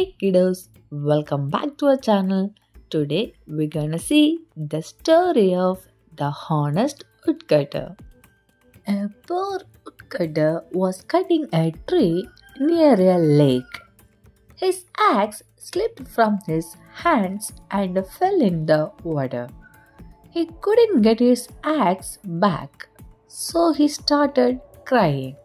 Hey kiddos, welcome back to our channel. Today we're gonna see the story of the honest woodcutter. A poor woodcutter was cutting a tree near a lake. His axe slipped from his hands and fell in the water. He couldn't get his axe back, so he started crying.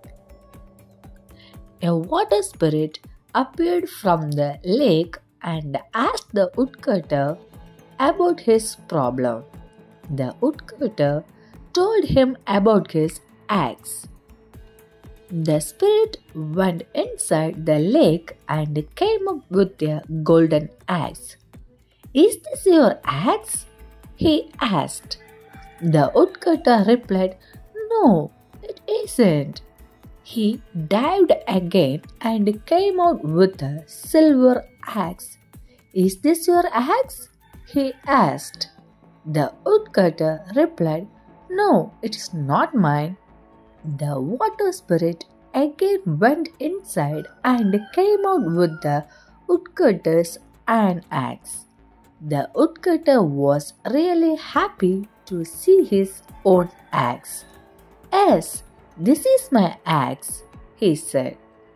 A water spirit appeared from the lake and asked the woodcutter about his problem. The woodcutter told him about his axe. The spirit went inside the lake and came up with a golden axe. "Is this your axe?" he asked. The woodcutter replied, "No, it isn't." He dived again and came out with a silver axe. "Is this your axe?" he asked. The woodcutter replied, "No, it is not mine." The water spirit again went inside and came out with the woodcutter's iron axe. The woodcutter was really happy to see his own axe. "Yes, this is my axe," he said.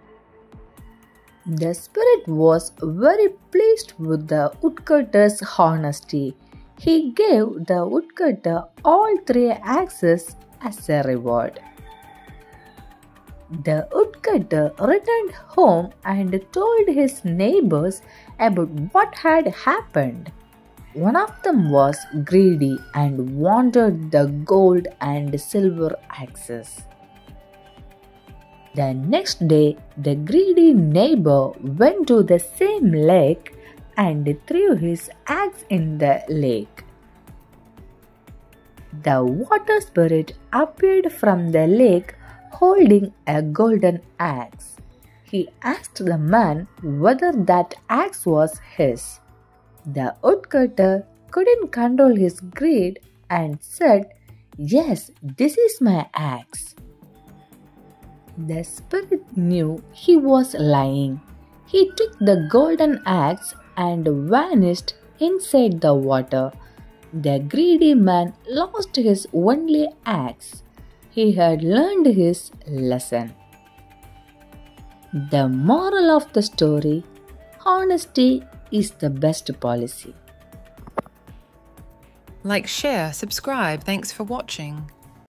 The spirit was very pleased with the woodcutter's honesty. He gave the woodcutter all three axes as a reward. The woodcutter returned home and told his neighbors about what had happened. One of them was greedy and wanted the gold and silver axes. The next day, the greedy neighbor went to the same lake and threw his axe in the lake. The water spirit appeared from the lake holding a golden axe. He asked the man whether that axe was his. The woodcutter couldn't control his greed and said, "Yes, this is my axe." The spirit knew he was lying. He took the golden axe and vanished inside the water. The greedy man lost his only axe. He had learned his lesson. The moral of the story: honesty is the best policy. Like, share, subscribe. Thanks for watching.